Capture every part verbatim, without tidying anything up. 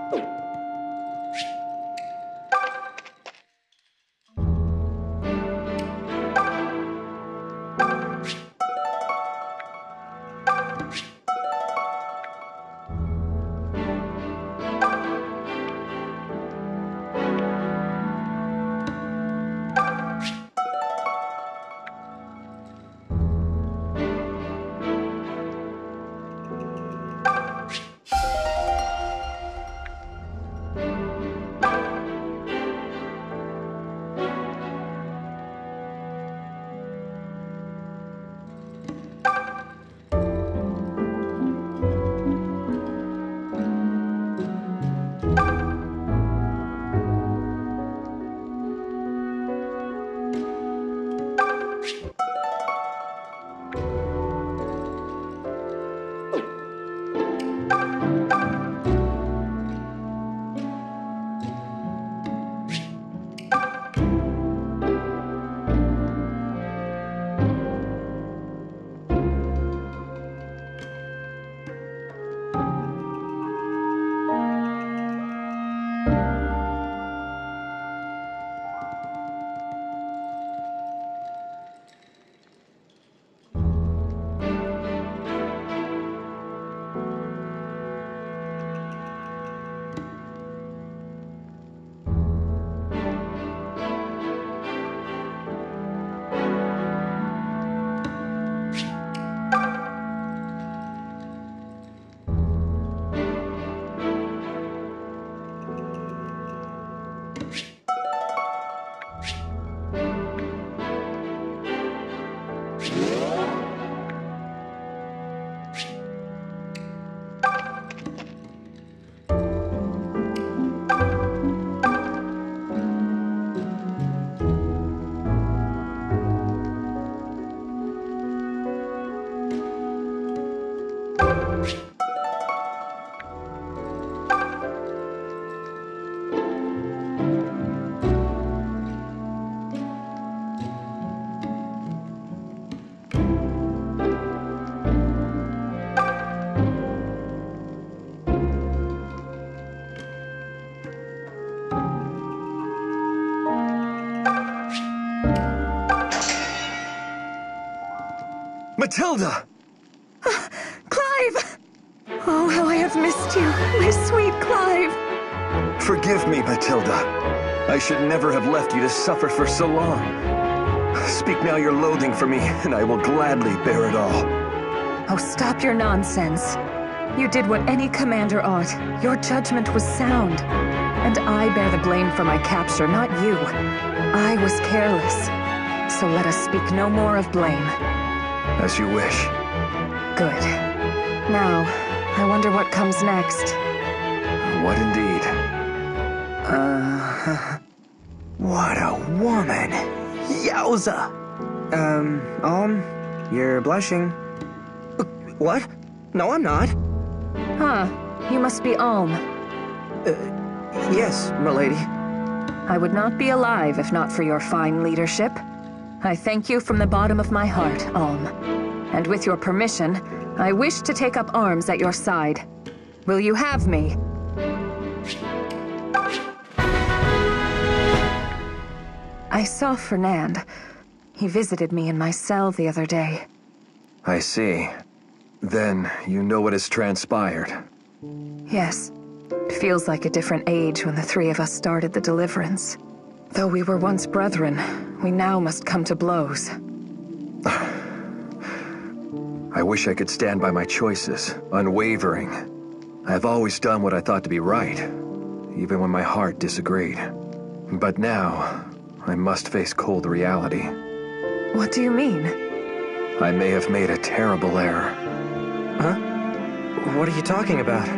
Matilda! Uh, Clive! Oh, how I have missed you, my sweet Clive. Forgive me, Matilda. I should never have left you to suffer for so long. Speak now your loathing for me, and I will gladly bear it all. Oh, stop your nonsense. You did what any commander ought. Your judgment was sound. And I bear the blame for my capture, not you. I was careless. So let us speak no more of blame. As you wish. Good. Now, I wonder what comes next. What indeed? Uh... What a woman! Yowza! Um, Alm, you're blushing. What? No, I'm not. Huh. You must be Alm. Uh, yes, milady. I would not be alive if not for your fine leadership. I thank you from the bottom of my heart, Alm. And with your permission, I wish to take up arms at your side. Will you have me? I saw Fernand. He visited me in my cell the other day. I see. Then you know what has transpired. Yes. It feels like a different age when the three of us started the Deliverance. Though we were once brethren, we now must come to blows. I wish I could stand by my choices, unwavering. I have always done what I thought to be right, even when my heart disagreed. But now, I must face cold reality. What do you mean? I may have made a terrible error. Huh? What are you talking about?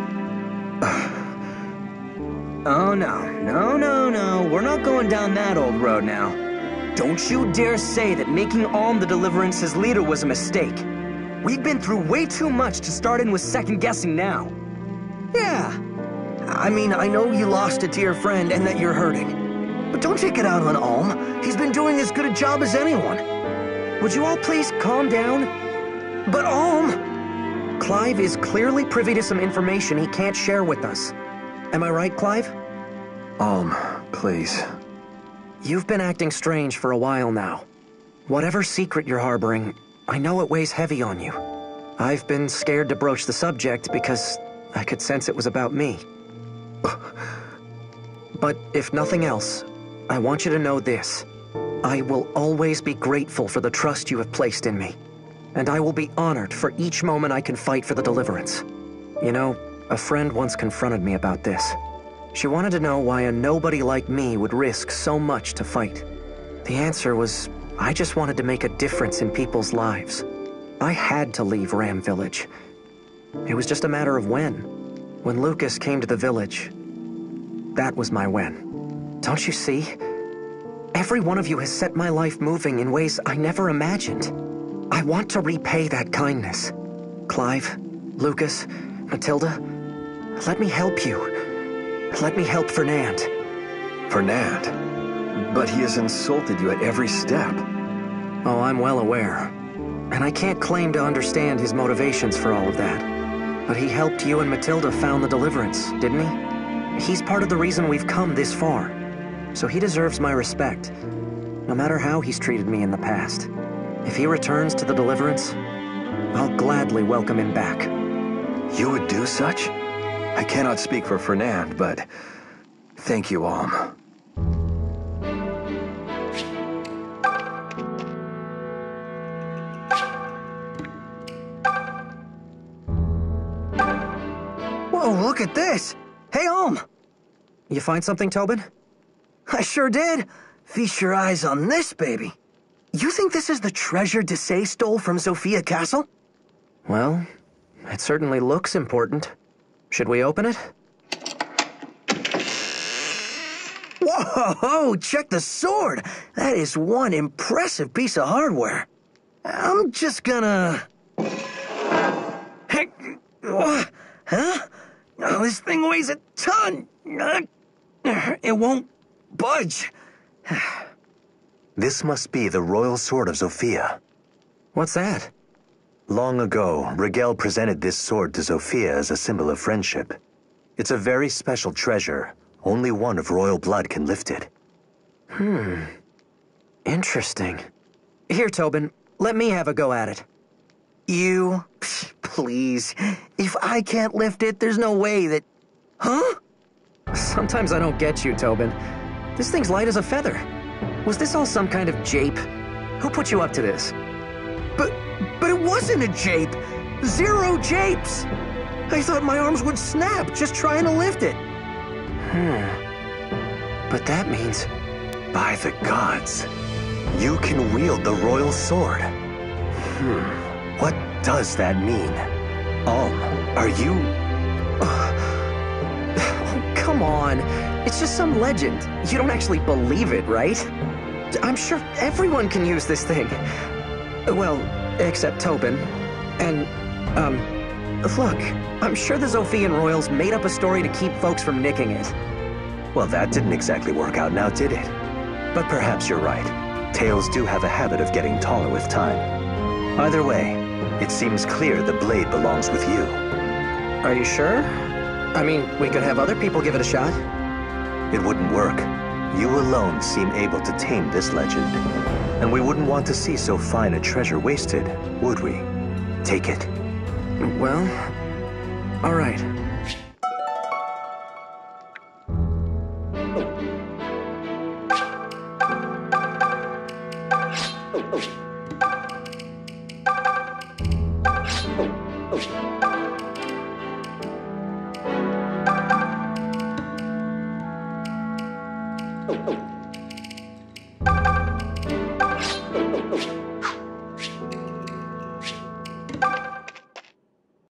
Oh no, no, no, no, we're not going down that old road now. Don't you dare say that making Alm the Deliverance's leader was a mistake. We've been through way too much to start in with second-guessing now. Yeah. I mean, I know you lost a dear friend and that you're hurting. But don't take it out on Alm. He's been doing as good a job as anyone. Would you all please calm down? But Alm! Clive is clearly privy to some information he can't share with us. Am I right, Clive? Alm, please. You've been acting strange for a while now. Whatever secret you're harboring, I know it weighs heavy on you. I've been scared to broach the subject because I could sense it was about me. But if nothing else, I want you to know this. I will always be grateful for the trust you have placed in me. And I will be honored for each moment I can fight for the Deliverance. You know, a friend once confronted me about this. She wanted to know why a nobody like me would risk so much to fight. The answer was, I just wanted to make a difference in people's lives. I had to leave Ram Village. It was just a matter of when. When Lucas came to the village, that was my when. Don't you see? Every one of you has set my life moving in ways I never imagined. I want to repay that kindness. Clive, Lucas, Matilda, let me help you. Let me help Fernand. Fernand? But he has insulted you at every step. Oh, I'm well aware. And I can't claim to understand his motivations for all of that. But he helped you and Matilda found the Deliverance, didn't he? He's part of the reason we've come this far. So he deserves my respect, no matter how he's treated me in the past. If he returns to the Deliverance, I'll gladly welcome him back. You would do such? I cannot speak for Fernand, but thank you, Alm. Whoa, look at this! Hey, Alm! You find something, Tobin? I sure did. Feast your eyes on this, baby. You think this is the treasure Desai stole from Zofia Castle? Well, it certainly looks important. Should we open it? Whoa, check the sword! That is one impressive piece of hardware. I'm just gonna... Heck... Huh? Oh, this thing weighs a ton. It won't budge. This must be the royal sword of Zofia. What's that? Long ago, Rigel presented this sword to Zofia as a symbol of friendship. It's a very special treasure. Only one of royal blood can lift it. Hmm. Interesting. Here, Tobin, let me have a go at it. You? Please. If I can't lift it, there's no way that... Huh? Sometimes I don't get you, Tobin. This thing's light as a feather. Was this all some kind of jape? Who put you up to this? But... but it wasn't a jape! Zero japes! I thought my arms would snap just trying to lift it. Hmm. But that means... By the gods, you can wield the royal sword. Hmm. What does that mean? Alm, are you... Oh, come on. It's just some legend. You don't actually believe it, right? I'm sure everyone can use this thing. Well, except Tobin. And, um, look, I'm sure the Zofian royals made up a story to keep folks from nicking it. Well, that didn't exactly work out now, did it? But perhaps you're right. Tales do have a habit of getting taller with time. Either way, it seems clear the blade belongs with you. Are you sure? I mean, we could have other people give it a shot. It wouldn't work. You alone seem able to tame this legend. And we wouldn't want to see so fine a treasure wasted, would we? Take it. Well, all right. Oh.